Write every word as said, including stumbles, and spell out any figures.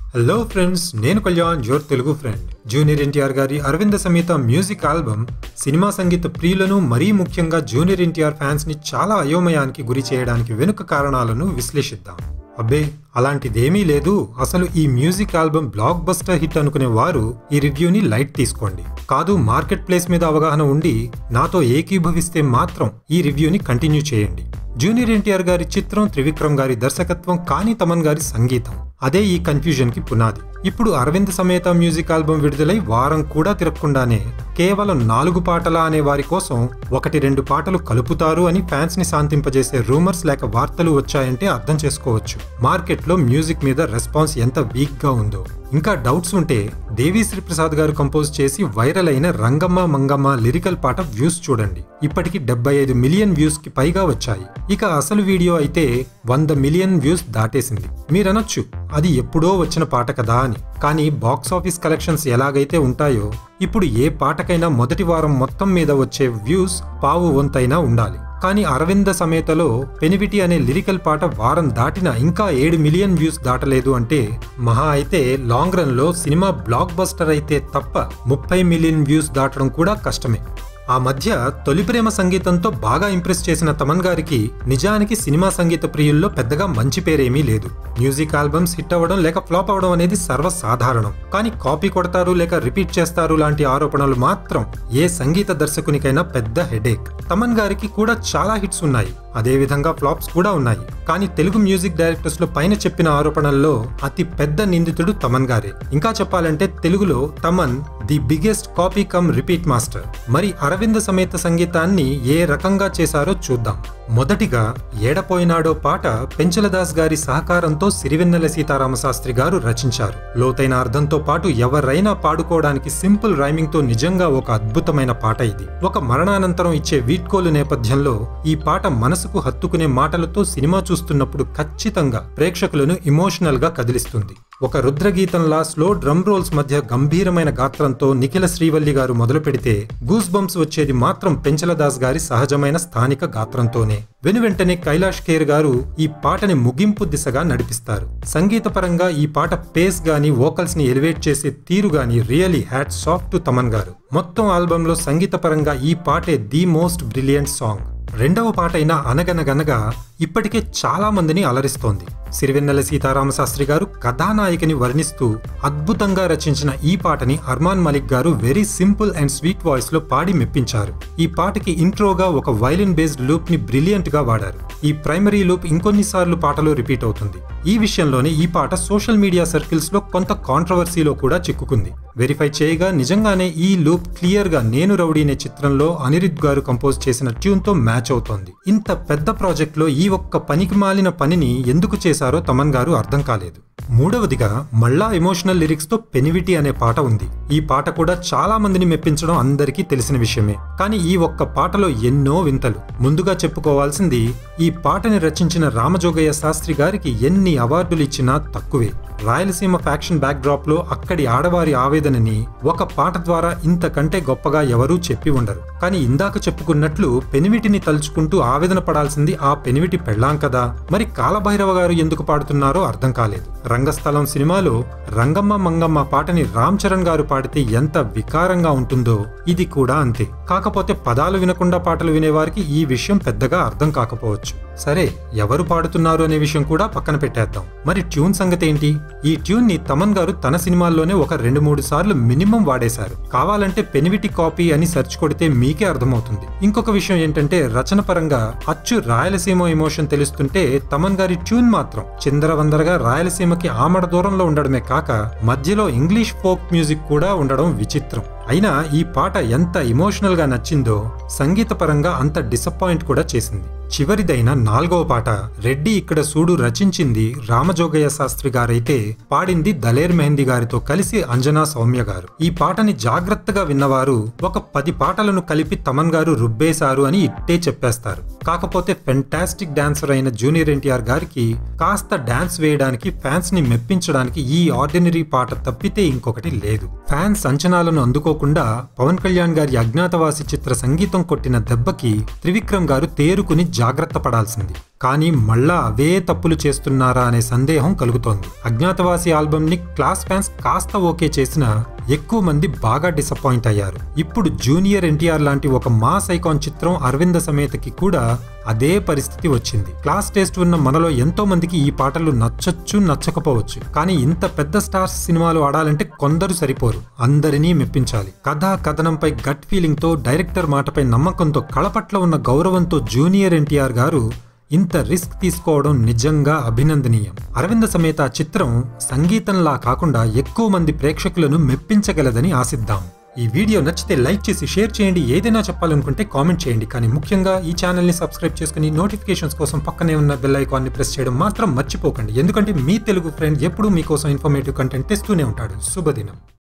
Hello friends, నేను Kalyan your Telugu friend. Junior NTR గారి అరవింద సమేత music album cinema సంగీత ప్రియులను, మరీ ముఖ్యంగా జూనియర్ ఎన్టీఆర్ ఫ్యాన్స్ ని చాలా అయోమయానికి గురి చేయడానికి వెనుక కారణాలను విశ్లేషిద్దాం. అబ్బే, అలాంటిదేమీ లేదు. అసలు ఈ music album blockbuster hit అనుకునే వారు ఈ రివ్యూని లైట్ తీసుకోండి. కాదు, మార్కెట్ ప్లేస్ మీద అవగాహన ఉండి నాతో ఏకీభవిస్తే మాత్రం ఈ రివ్యూని కంటిన్యూ చేయండి. జూనియర్ ఎన్టీఆర్ గారి చిత్రం, త్రివిక్రమ్ గారి దర్శకత్వం, కానీ తమన్ గారి సంగీతం, అదే ఈ కన్ఫ్యూజన్ కి పునాది. ఇప్పుడు అరవింద్ సమేత మ్యూజిక్ ఆల్బమ్ విడుదలై వారం కూడా తిరగకుండానే కేవలం నాలుగు పాటల అనే వారి కోసం ఒకటి రెండు పాటలు కలుపుతారు అని ఫ్యాన్స్ ని శాంతింపజేసే రూమర్స్ లేక వార్తలు వచ్చాయంటే అర్థం చేసుకోవచ్చు మార్కెట్ లో మ్యూజిక్ మీద రెస్పాన్స్ ఎంత వీక్ గా ఉందో. ఇంకా డౌట్స్ ఉంటే దేవిశ్రీ ప్రసాద్ గారు కంపోజ్ చేసి వైరల్ అయిన రంగమ్మ మంగమ్మ లిరికల్ పాట వ్యూస్ చూడండి. ఇప్పటికి డెబ్బై ఐదు మిలియన్ వ్యూస్ కి పైగా వచ్చాయి. ఇక అసలు వీడియో అయితే వంద మిలియన్ వ్యూస్ దాటేసింది. మీరనొచ్చు, అది ఎప్పుడో వచ్చిన పాట కదా అని. కానీ బాక్స్ ఆఫీస్ కలెక్షన్స్ ఎలాగైతే ఉంటాయో, ఇప్పుడు ఏ పాటకైనా మొదటి వారం మొత్తం మీద వచ్చే వ్యూస్ పావు వంతైనా ఉండాలి. కానీ అరవింద సమేతలో పెనివిటి అనే లిరికల్ పాట వారం దాటిన ఇంకా ఏడు మిలియన్ వ్యూస్ దాటలేదు అంటే మహా అయితే లాంగ్ రన్ లో సినిమా బ్లాక్ బస్టర్ అయితే తప్ప ముప్పై మిలియన్ వ్యూస్ దాటడం కూడా కష్టమే. ఆ మధ్య తొలి ప్రేమ సంగీతంతో బాగా ఇంప్రెస్ చేసిన తమన్ గారికి నిజానికి సినిమా సంగీత ప్రియుల్లో పెద్దగా మంచి పేరేమీ లేదు. మ్యూజిక్ ఆల్బమ్స్ హిట్ అవ్వడం లేక ఫ్లాప్ అవడం అనేది సర్వసాధారణం. కానీ కాపీ కొడతారు లేక రిపీట్ చేస్తారు లాంటి ఆరోపణలు మాత్రం ఏ సంగీత దర్శకునికైనా పెద్ద హెడేక్. తమన్ గారికి కూడా చాలా హిట్స్ ఉన్నాయి, అదే విధంగా ఫ్లాప్స్ కూడా ఉన్నాయి. కానీ తెలుగు మ్యూజిక్ డైరెక్టర్స్ లో పైన చెప్పిన ఆరోపణల్లో అతి పెద్ద నిందితుడు తమన్ గారే. ఇంకా చెప్పాలంటే తెలుగులో Thaman the biggest copy cum repeat master. మరి అరవింద సమేత సంగీతాన్ని ఏ రకంగా చేశారో చూద్దాం. మొదటిగా ఏడపోయినాడో పాట పెంచలదాస్ గారి సహకారంతో సిరివెన్నెల సీతారామ శాస్త్రి గారు రచించారు. లోతైన అర్థంతో పాటు ఎవరైనా పాడుకోవడానికి సింపుల్ రైమింగ్ తో నిజంగా ఒక అద్భుతమైన పాట ఇది. ఒక మరణానంతరం ఇచ్చే వీడ్కోలు నేపథ్యంలో ఈ పాట మనసుకు హత్తుకునే మాటలతో సినిమా చూస్తున్నప్పుడు ఖచ్చితంగా ప్రేక్షకులను ఇమోషనల్ గా కదిలిస్తుంది. ఒక రుద్రగీతంలా స్లో డ్రమ్ రోల్స్ మధ్య గంభీరమైన గాత్రంతో నిఖిల శ్రీవల్లి గారు మొదలు పెడితే గూస్ బంప్స్ వచ్చేది మాత్రం పెంచలదాస్ గారి సహజమైన స్థానిక గాత్రంతోనే. వెను వెంటనే కైలాష్ ఖేర్ గారు ఈ పాటని ముగింపు దిశగా నడిపిస్తారు. సంగీత పరంగా ఈ పాట పేస్ గాని, వోకల్స్ ని ఎలివేట్ చేసే తీరు గాని really hats off to Thaman గారు. మొత్తం ఆల్బమ్ లో సంగీత పరంగా ఈ పాటే ది మోస్ట్ బ్రిలియంట్ సాంగ్. రెండవ పాట అయిన అనగనగనగా ఇప్పటికే చాలా మందిని అలరిస్తోంది. సిరివెన్నెల సీతారామ శాస్త్రి గారు కథానాయకిని వర్ణిస్తూ అద్భుతంగా రచించిన ఈ పాటని అర్మాన్ మలిక్ గారు very simple and sweet voice లో పాడి మెప్పించారు. ఈ పాటకి ఇంట్రోగా ఒక వైలిన్ బేస్డ్ లూప్ ని బ్రిలియంట్ గా వాడారు. ఈ ప్రైమరీ లూప్ ఇంకొన్నిసార్లు పాటలో రిపీట్ అవుతుంది. ఈ విషయంలోనే ఈ పాట సోషల్ మీడియా సర్కిల్స్ లో కొంత కాంట్రవర్సీలో కూడా చిక్కుకుంది. వెరిఫై చేయగా నిజంగానే ఈ లూప్ క్లియర్ గా నేను రౌడీ అనే చిత్రంలో అనిరుద్ గారు కంపోజ్ చేసిన ట్యూన్ తో మ్యాచ్ అవుతోంది. ఇంత పెద్ద ప్రాజెక్ట్ లో ఈ ఒక్క పనికి మాలిన పనిని ఎందుకు చేశారో తమన్ గారు అర్థం కాలేదు. మూడవదిగా మళ్ళా ఎమోషనల్ లిరిక్స్ తో పెనివిటి అనే పాట ఉంది. ఈ పాట కూడా చాలా మందిని మెప్పించడం అందరికీ తెలిసిన విషయమే. కానీ ఈ ఒక్క పాటలో ఎన్నో వింతలు. ముందుగా చెప్పుకోవాల్సింది, ఈ పాటని రచించిన రామజోగయ్య శాస్త్రి గారికి ఎన్ని అవార్డులు ఇచ్చినా తక్కువే. రాయలసీమ ఫ్యాక్షన్ బ్యాక్ డ్రాప్ లో అక్కడి ఆడవారి ఆవేదనని ఒక పాట ద్వారా ఇంతకంటే గొప్పగా ఎవరూ చెప్పి ఉండరు. కానీ ఇందాక చెప్పుకున్నట్లు పెనివిటిని తలుచుకుంటూ ఆవేదన పడాల్సింది ఆ పెనివిటి పెళ్ళాం కదా. మరి కాలభైరవ గారు ఎందుకు పాడుతున్నారో అర్థం కాలేదు. రంగస్థలం సినిమాలో రంగమ్మ మంగమ్మ పాటని రామ్ చరణ్ గారు పాడితే ఎంత వికారంగా ఉంటుందో ఇది కూడా అంతే. కాకపోతే పదాలు వినకుండా పాటలు వినేవారికి ఈ విషయం పెద్దగా అర్థం కాకపోవచ్చు. సరే, ఎవరు పాడుతున్నారు అనే విషయం కూడా పక్కన పెట్టేద్దాం. మరి ట్యూన్ సంగతి ఏంటి? ఈ ట్యూన్ ని తమన్ గారు తన సినిమాల్లోనే ఒక రెండు మూడు సార్లు మినిమం వాడేశారు. కావాలంటే పెనివిటి కాపీ అని సెర్చ్ కొడితే మీకే అర్థమవుతుంది. ఇంకొక విషయం ఏంటంటే, రచన పరంగా అచ్చు రాయలసీమ ఎమోషన్ తెలుస్తుంటే తమన్ గారి ట్యూన్ మాత్రం చిందరవందరగా రాయలసీమకి ఆమడ దూరంలో ఉండడమే కాక మధ్యలో ఇంగ్లీష్ ఫోక్ మ్యూజిక్ కూడా ఉండడం విచిత్రం. అయినా ఈ పాట ఎంత ఎమోషనల్ గా నచ్చిందో సంగీత పరంగా అంత డిసప్పాయింట్ కూడా చేసింది. చివరిదైన నాలుగవ పాట రెడ్డి ఇక్కడ సూడు రచించింది రామజోగయ్య శాస్త్రి గారైతే పాడింది దలేర్ మెహందీ గారితో కలిసి అంజనా సౌమ్య గారు. ఈ పాటని జాగ్రత్తగా విన్నవారు ఒక పది పాటలను కలిపి తమన్ గారు రుబ్బేశారు అని ఇట్టే చెప్పేస్తారు. కాకపోతే ఫెంటాస్టిక్ డాన్సర్ అయిన జూనియర్ ఎన్టీఆర్ గారికి కాస్త డాన్స్ వేయడానికి ఫ్యాన్స్ ని మెప్పించడానికి ఈ ఆర్డినరీ పాట తప్పితే ఇంకొకటి లేదు. ఫ్యాన్స్ అంచనాలను అందుకోకుండా పవన్ కళ్యాణ్ గారి అజ్ఞాతవాసి చిత్ర సంగీతం కొట్టిన దెబ్బకి త్రివిక్రమ్ గారు తేరుకుని జాగ్రత్త పడాల్సింది. కానీ మళ్ళా అవే తప్పులు చేస్తున్నారా అనే సందేహం కలుగుతోంది. అజ్ఞాతవాసి ఆల్బమ్ ని క్లాస్ ఫ్యాన్స్ కాస్త ఓకే చేసినా ఎక్కువ మంది బాగా డిసప్పాయింట్ అయ్యారు. ఇప్పుడు జూనియర్ ఎన్టీఆర్ లాంటి ఒక మాస్ ఐకాన్ చిత్రం అరవింద సమేతకి కూడా అదే పరిస్థితి వచ్చింది. క్లాస్ టేస్ట్ ఉన్న మనలో ఎంతో మందికి ఈ పాటలు నచ్చొచ్చు నచ్చకపోవచ్చు. కానీ ఇంత పెద్ద స్టార్స్ సినిమాలు ఆడాలంటే కొందరు సరిపోరు, అందరినీ మెప్పించాలి. కథా కథనంపై గట్ ఫీలింగ్ తో, డైరెక్టర్ మాటపై నమ్మకంతో, కళపట్ల ఉన్న గౌరవంతో జూనియర్ ఎన్టీఆర్ గారు ఇంత రిస్క్ తీసుకోవడం నిజంగా అభినందనీయం. అరవింద సమేత చిత్రం సంగీతంలా కాకుండా ఎక్కువ మంది ప్రేక్షకులను మెప్పించగలదని ఆశిద్దాం. ఈ వీడియో నచ్చితే లైక్ చేసి షేర్ చేయండి. ఏదైనా చెప్పాలనుకుంటే కామెంట్ చేయండి. కానీ ముఖ్యంగా ఈ ఛానల్ని సబ్స్క్రైబ్ చేసుకుని నోటిఫికేషన్స్ కోసం పక్కనే ఉన్న బెల్ ఐకాన్ని ప్రెస్ చేయడం మాత్రం మర్చిపోకండి. ఎందుకంటే మీ తెలుగు ఫ్రెండ్ ఎప్పుడూ మీకోసం ఇన్ఫర్మేటివ్ కంటెంట్ తెస్తూనే ఉంటాడు. శుభదినం.